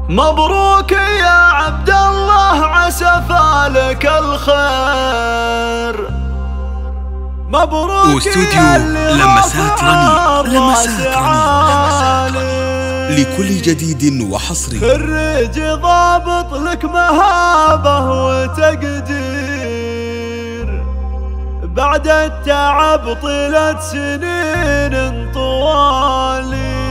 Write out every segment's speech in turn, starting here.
مبروك يا عبد الله عسى فالك الخير. مبروك واستوديو لمسات رني. لمسات رني لكل جديد وحصري. خريج ضابط لك مهابة وتقدير، بعد التعب طيلة سنين طوالي.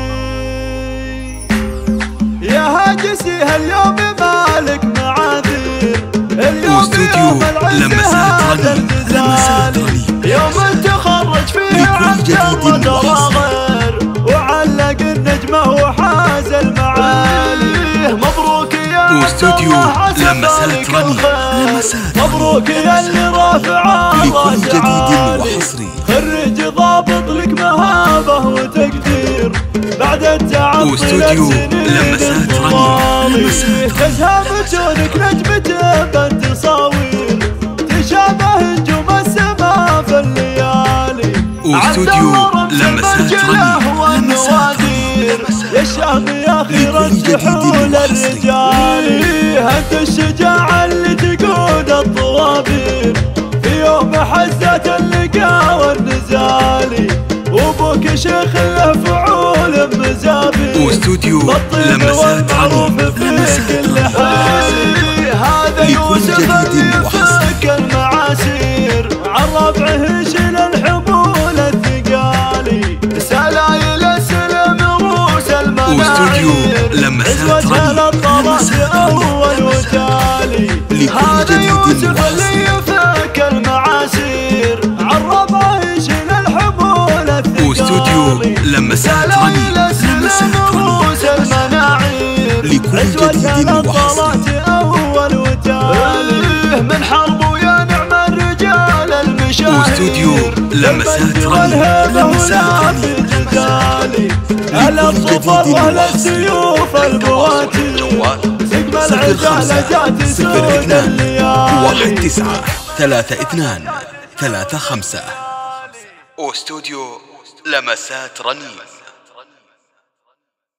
يا هاجسي هاليوم مالك معاذير، اليوم يوم لمسات رني. يوم تخرج فيه عبد الله غير، وعلق النجمة وحاز المعالي. مبروك يا واستوديو لمسات رني. مبروك يا اللي رافع لكل جديد وحصري. خريج ضابط لك مهابة وتقدير، بعد التعب واستوديو لمسات رني. تزهى بجونك نجمة بالتصاوير، تشابه نجوم السما في الليالي. واستوديو لمسات رني. يا الشام يا خير الجحول الرجال، انت الشجاعة اللي تقود الطوابير في يوم حزة اللقاء والنزال. وابوك شيخ له فعول مزابير، واستوديو لمسات رني. هذا يوسف اللي فك المعاسير، عن ربعه شل الحمول الثقالي. سلايل السلم روس واستوديو لمسات رني. أول وتالي. هذا يوسف اللي فك المعاسير، عن ربعه شل الحمول الثقالي. واستوديو لمسات رني. روس المناعير لكل جديد وحصري. أول وتالي. من حرب ويا نعم الرجال المشاهير، واستوديو لمسات رني. لمسات رني. الأصفر وأهل السيوف البواتي، سقم العجال جات سود الليالي. 1932 35. واستوديو لمسات رني.